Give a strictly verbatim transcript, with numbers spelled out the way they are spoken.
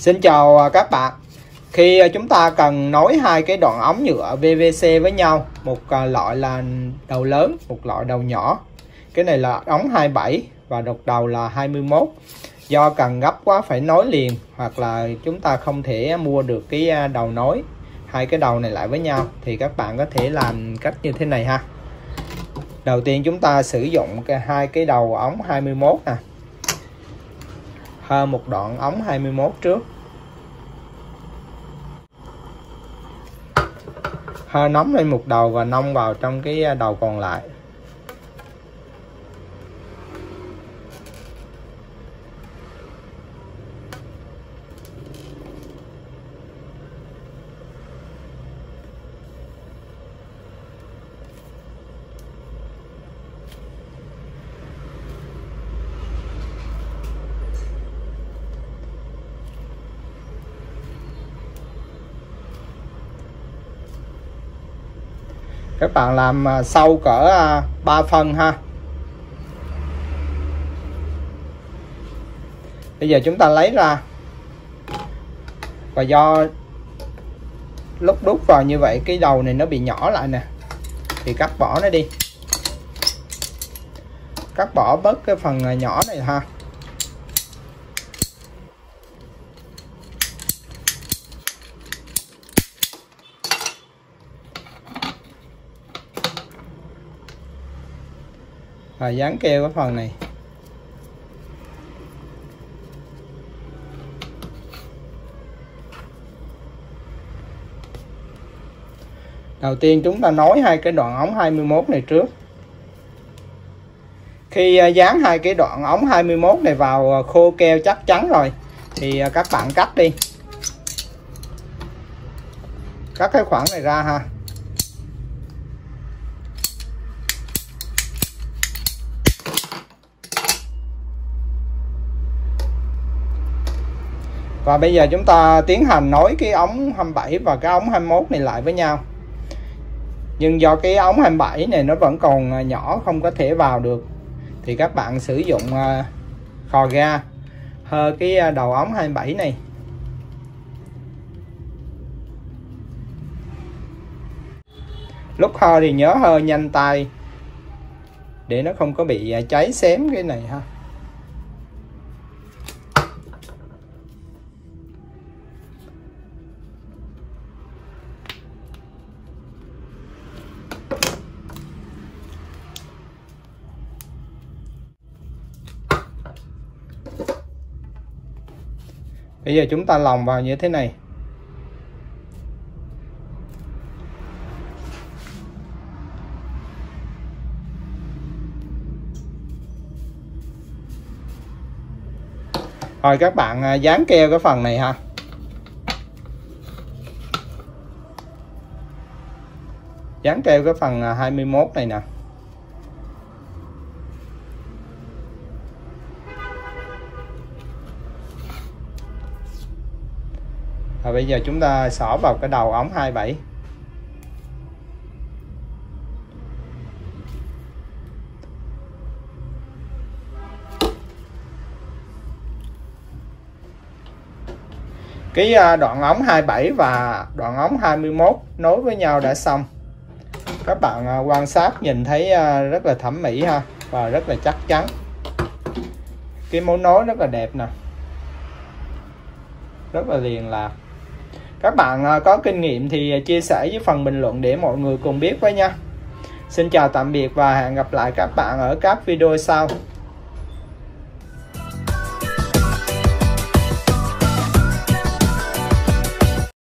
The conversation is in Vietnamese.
Xin chào các bạn. Khi chúng ta cần nối hai cái đoạn ống nhựa pê vê xê với nhau, một loại là đầu lớn, một loại đầu nhỏ. Cái này là ống hai mươi bảy và độc đầu là hai mươi mốt. Do cần gấp quá phải nối liền, hoặc là chúng ta không thể mua được cái đầu nối hai cái đầu này lại với nhau, thì các bạn có thể làm cách như thế này ha. Đầu tiên chúng ta sử dụng cái hai cái đầu ống hai mươi mốt nè, hơn một đoạn ống hai mươi mốt trước, hơi nóng lên một đầu và nông vào trong cái đầu còn lại. Các bạn làm sâu cỡ ba phân ha. Bây giờ chúng ta lấy ra, và do lúc đút vào như vậy cái đầu này nó bị nhỏ lại nè, thì cắt bỏ nó đi, cắt bỏ bớt cái phần nhỏ này ha. Và dán keo cái phần này. Đầu tiên chúng ta nối hai cái đoạn ống hai mươi mốt này trước. Khi dán hai cái đoạn ống hai mươi mốt này vào khô keo chắc chắn rồi, thì các bạn cắt đi, cắt cái khoảng này ra ha. Và bây giờ chúng ta tiến hành nối cái ống hai mươi bảy và cái ống hai mươi mốt này lại với nhau. Nhưng do cái ống hai mươi bảy này nó vẫn còn nhỏ, không có thể vào được, thì các bạn sử dụng khò ga hơ cái đầu ống hai mươi bảy này. Lúc hơ thì nhớ hơ nhanh tay để nó không có bị cháy xém cái này ha. Bây giờ chúng ta lồng vào như thế này. Rồi các bạn dán keo cái phần này ha. Dán keo cái phần hai mươi mốt này nè. Và bây giờ chúng ta xỏ vào cái đầu ống hai mươi bảy. Cái đoạn ống hai mươi bảy và đoạn ống hai mươi mốt nối với nhau đã xong. Các bạn quan sát nhìn thấy rất là thẩm mỹ ha, và rất là chắc chắn. Cái mối nối rất là đẹp nè, rất là liền lạc. Các bạn có kinh nghiệm thì chia sẻ với phần bình luận để mọi người cùng biết với nha. Xin chào tạm biệt và hẹn gặp lại các bạn ở các video sau.